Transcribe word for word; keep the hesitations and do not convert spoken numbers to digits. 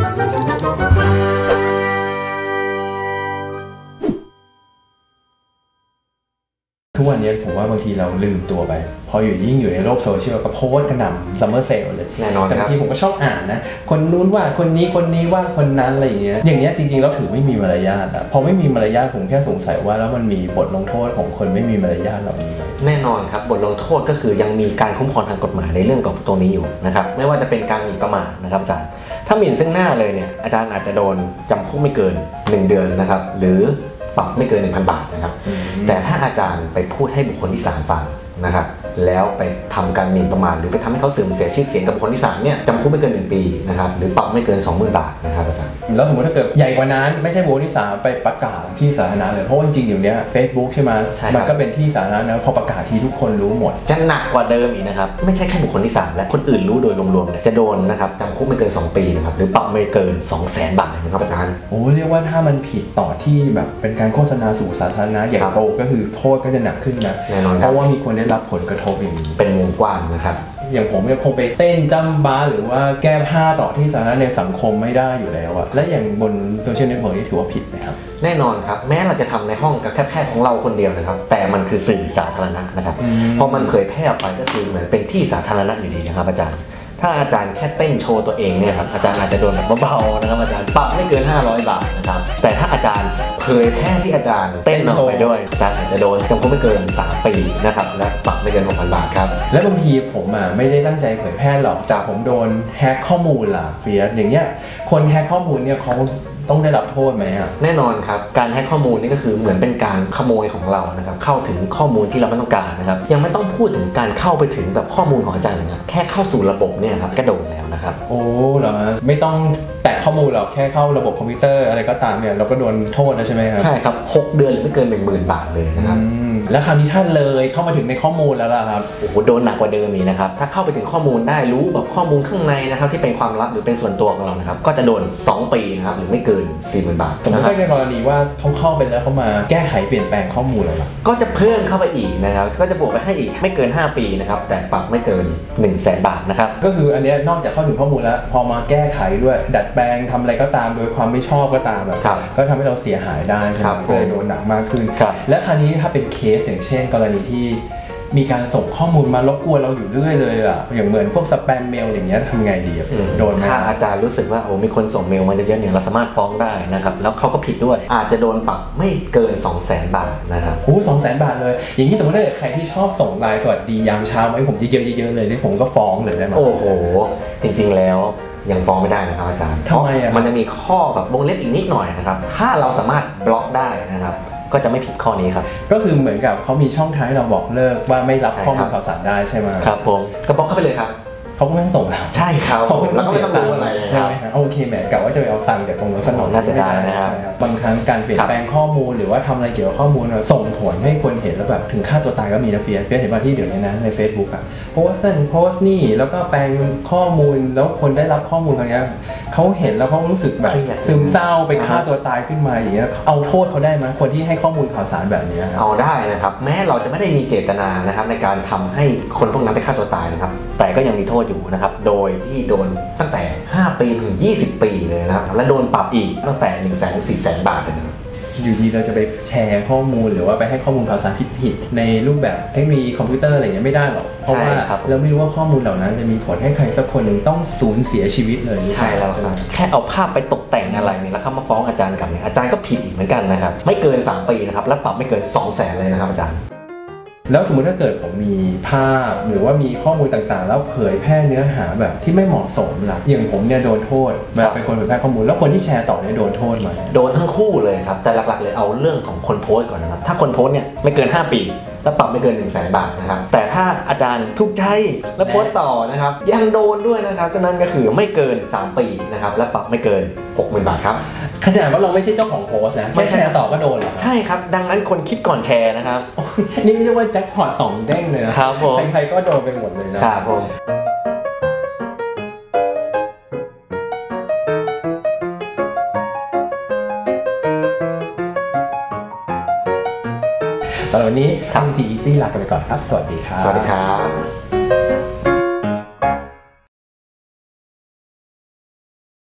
ทุกวันนี้ผมว่าบางทีเราลืมตัวไปพออยู่ยิ่งอยู่ในโลกโซเชียลก็โพสต์กระหน่ำซัมเมอร์เซลเลยแน่นอนครับแต่บางทีผมก็ชอบอ่านนะคนนู้นว่าคนนี้คนนี้ว่าคนนั้นอะไรอย่างเงี้ยอย่างเงี้ยจริงๆเราถือไม่มีมารยาทอะพอไม่มีมารยาทผมแค่สงสัยว่าแล้วมันมีบทลงโทษของคนไม่มีมารยาทเหล่านี้แน่นอนครับบทลงโทษก็คือยังมีการคุ้มครองทางกฎหมายในเรื่องของตัวนี้อยู่นะครับไม่ว่าจะเป็นการหมิ่นประมาทนะครับอาจารย์ถ้าหมิ่นซึ่งหน้าเลยเนี่ยอาจารย์อาจจะโดนจำคุกไม่เกินหนึ่งเดือนนะครับหรือปรับไม่เกิน หนึ่งพัน บาทนะครับแต่ถ้าอาจารย์ไปพูดให้บุคคลที่สามฟังนะครับแล้วไปทำการหมิ่นประมาทหรือไปทำให้เขาเสื่อมเสียชื่อเสียงกับบุคคลที่สามเนี่ยจำคุกไม่เกินหนึ่งปีนะครับหรือปรับไม่เกิน สองหมื่น บาทนะครับอาจารย์แล้วสมมติถ้าเกิดใหญ่กว่านั้นไม่ใช่บุคคลที่สามไปประกาศที่สาธารณะเลยเพราะว่าจริงๆเดี๋ยวนี้ Facebook ใช่ไหมมันก็เป็นที่สาธารณะนะพอประกาศทีทุกคนรู้หมดจะหนักกว่าเดิมอีกนะครับไม่ใช่แค่บุคคลที่สามและคนอื่นรู้โดยรวมๆเนี่ยจะโดนนะครับจำคุกไม่เกินสองปีนะครับหรือปรับไม่เกิน สองแสน บาทนะครับอาจารย์โอ้เรียกว่าถ้ามันผิดต่อที่แบบเป็นการโฆษณาสู่สาธารณะใหญ่โตก็คือโทษก็จะหนักขึ้นนะแน่นอนเพราะว่ามีคนได้รับผลกระทบอย่างนี้เป็นวงกว้างนะครับอย่างผมเนี่ยคงไปเต้นจัมบ้าหรือว่าแก้ผ้าต่อที่สาธารณะในสังคมไม่ได้อยู่แล้วอะและอย่างบนโซเชียลเน็ตเวิร์กนี่ถือว่าผิดไหมครับแน่นอนครับแม้เราจะทำในห้องกับแคบๆของเราคนเดียวนะครับแต่มันคือสื่อสาธารณะนะครับพอมันเผยแพร่ออกไปก็คือเหมือนเป็นที่สาธารณะอยู่ดีนะครับอาจารย์ถ้าอาจารย์แค่เต้นโชว์ตัวเองเนี่ยครับอาจารย์อาจจะโดนแบบเบาๆนะครับอาจารย์ปรับไม่เกินห้าร้อยบาทนะครับแต่ถ้าอาจารย์เผยแพร่ที่อาจารย์เต้นออกไปด้วยอาจารย์อาจจะโดนจำคุกไม่เกินสามปีนะครับและปรับไม่เกิน หกพัน บาทครับและบางทีผมอ่ะไม่ได้ตั้งใจเผยแพร่หรอกแต่ผมโดนแฮกข้อมูลล่ะเฟียสอย่างเงี้ยคนแฮกข้อมูลเนี่ยเขาต้องได้รับโทษไหมอ่ะแน่นอนครับการแฮกข้อมูลนี่ก็คือเหมือนเป็นการขโมยของเรานะครับเข้าถึงข้อมูลที่เราไม่ต้องการนะครับยังไม่ต้องพูดถึงการเข้าไปถึงแบบข้อมูลของอาจารย์นะครับแค่เข้าสู่ระบบเนี่ยครับก็โดนแล้วนะครับโอ้เหรอฮะไม่ต้องแตะข้อมูลหรอกแค่เข้าระบบคอมพิวเตอร์อะไรก็ตามเนี่ยเราก็โดนโทษแล้วใช่ไหมครับใช่ครับหกเดือนหรือไม่เกิน หนึ่งหมื่น บาทเลยนะครับแล้วคราวนี้ท่านเลยเข้ามาถึงในข้อมูลแล้วล่ะครับโอ้โหโดนหนักกว่าเดิมอีกนะครับถ้าเข้าไปถึงข้อมูลได้รู้แบบข้อมูลข้างในนะครับที่เป็นความลับหรือเป็นส่วนตัวของเรานะครับก็จะโดนสองปีนะครับหรือไม่เกิน สี่หมื่น บาทแต่ไม่ใช่ในกรณีว่าเขาเข้าไปแล้วเขามาแก้ไขเปลี่ยนแปลงข้อมูลแล้วก็จะเพิ่มเข้าไปอีกนะครับก็จะบวกไปให้อีกไม่เกินห้าปีนะครับแต่ปรับไม่เกิน หนึ่งแสน บาทนะครับก็คืออันนี้นอกจากเข้าถึงข้อมูลแล้วพอมาแก้ไขด้วยดัดแปลงทำอะไรก็ตามโดยความไม่ชอบก็ตามแบบก็ทำให้เราเสียหายได้ก็เลยโดนหนักมากขึ้นและคราวนี้ถ้าเป็นเคสอย่างเช่นกรณีที่มีการส่งข้อมูลมารบกวนเราอยู่เรื่อยเลยอะอย่างเหมือนพวกสแปมเมลอย่างเงี้ยทำไงดีโดนไหมถ้าอาจารย์รู้สึกว่าโอ้มีคนส่งเมลมาเยอะๆเนี่ยเราสามารถฟ้องได้นะครับแล้วเขาก็ผิดด้วยอาจจะโดนปรับไม่เกิน สองแสน บาทนะครับโอ้สองแสนบาทเลยอย่างนี้สมมติถ้าเกิดใครที่ชอบส่งไลน์สวัสดียามเช้าให้ผมเยอะๆเยอะๆเลยนี่ผมก็ฟ้องเลยได้ไหมโอ้โหจริงๆแล้วยังฟ้องไม่ได้นะครับอาจารย์ทำไมอ่ะมันจะมีข้อแบบวงเล็บอีกนิดหน่อยนะครับถ้าเราสามารถบล็อกได้นะครับก็จะไม่ผิดข้อนี้ครับก็คือเหมือนกับเขามีช่องทางให้เราบอกเลิกว่าไม่รับข้อมูลข่าวสารได้ใช่ไหมครับผมก็บล็อกเข้าไปเลยครับเขาก็ไม่ต้องส่งเราใช่ครับแล้วก็ไม่ต้องรู้อะไรใช่ไหมครับโอเคแหมกะว่าจะไปเอาตังค์จากตรงนั้นสนองน่าเสียดายนะครับบางครั้งการเปลี่ยนแปลงข้อมูลหรือว่าทำอะไรเกี่ยวกับข้อมูลส่งผลให้คนเห็นแล้วแบบถึงฆ่าตัวตายก็มีนะเฟียสเฟียสเห็นว่าที่เดี๋ยวนี้นะใน Facebook อ่ะโพสต์นั่นโพสต์นี่แล้วก็แปลงข้อมูลแล้วคนได้รับข้อมูลอะไรเงี้ยเขาเห็นแล้วเขารู้สึกแบบซึมเศร้าไปฆ่าตัวตายขึ้นมาอย่างเงี้ยเอาโทษเขาได้ไหมคนที่ให้ข้อมูลข่าวสารแบบนี้เอาได้นะครับแม้เราจะไม่ได้มีเจตนานะครับในการทำให้คนพวกนั้นไปฆ่าตัวตายนะครับแต่ก็ยังมีโทษอยู่นะครับโดยที่โดนตั้งแต่ห้าปีถึงยี่สิบปีเลยนะครับและโดนปรับอีกตั้งแต่ หนึ่งแสน ถึง สี่แสน บาทเลยนะครับอยู่ดีเราจะไปแชร์ข้อมูลหรือว่าไปให้ข้อมูลข่าวสารผิดๆในรูปแบบเทคโนโลยีคอมพิวเตอร์อะไรอย่างเงี้ยไม่ได้หรอกเพราะว่าเราไม่รู้ว่าข้อมูลเหล่านั้นจะมีผลให้ใครสักคนหนึ่งต้องสูญเสียชีวิตเลยใช่แล้วครับแค่เอาภาพไปตกแต่งอะไรเนี่ยแล้วเข้ามาฟ้องอาจารย์กับเนี่ยอาจารย์ก็ผิดอีกเหมือนกันนะครับไม่เกินสามปีนะครับและปรับไม่เกิน สองแสน เลยนะครับอาจารย์แล้วสมมติถ้าเกิดผมมีภาพหรือว่ามีข้อมูลต่างๆแล้วเผยแพร่เนื้อหาแบบที่ไม่เหมาะสมล่ะอย่างผมเนี่ยโดนโทษแบบเป็นคนเผยแพร่ข้อมูลแล้วคนที่แชร์ต่อเนี่ยโดนโทษไหมโดนทั้งคู่เลยครับแต่หลักๆเลยเอาเรื่องของคนโพสต์ก่อนนะครับถ้าคนโพสต์เนี่ยไม่เกินห้าปีแล้วปรับไม่เกิน หนึ่งแสน บาทนะครับแต่ถ้าอาจารย์ทุกใจแล้วโพสต์ต่อนะครับยังโดนด้วยนะครับก็นั่นก็คือไม่เกินสามปีนะครับและปรับไม่เกิน หกหมื่น บาทครับขนาดว่าเราไม่ใช่เจ้าของโพสต์นะแค่แชร์ต่อก็โดนเหรอใช่ครับดังนั้นคนคิดก่อนแชร์นะครับนี่เรียกว่าแจ็คพอตสองเด้งเลยนะครับผมใครๆก็โดนไปหมดเลยนะครับผมสำหรับวันนี้ทำ Easy ลาไปก่อนครับสวัสดีครับสวัสดีครับ